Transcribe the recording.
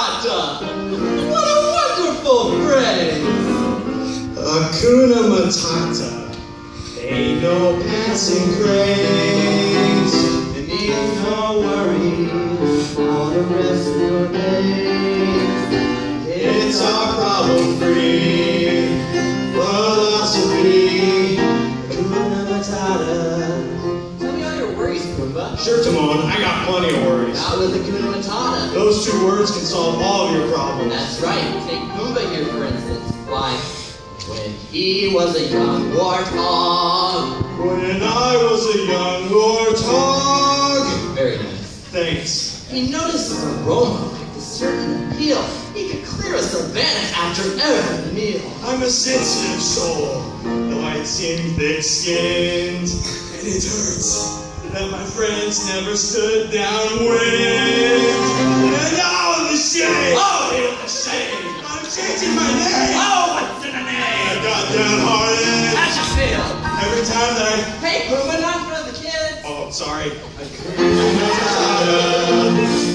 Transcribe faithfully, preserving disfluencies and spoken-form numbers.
Matata! What a wonderful phrase! Hakuna Matata. Ain't no passing craze. You need no worries all the rest of your days. It's our problem-free philosophy. Hakuna Matata. Tell me all your worries, Pumbaa. Sure, Timon, I got plenty of worries. Not with Hakuna Matata. Those two words can solve all of your problems. That's right. Take Pumbaa here, for instance. Why, when he was a young warthog. When I was a young warthog. Very nice. Thanks. He noticed his aroma with a certain appeal. He could clear a savanna after every meal. I'm a sensitive soul, though I seem thick-skinned. And it hurts that my friends never stood downwind. And oh, the shame! Oh, here's the shame! I'm changing my name! Oh, what's in a I name? got downhearted. How'd you feel? Every time that I... Hey, Pumbaa, not in front of the kids. Oh, sorry. I couldn't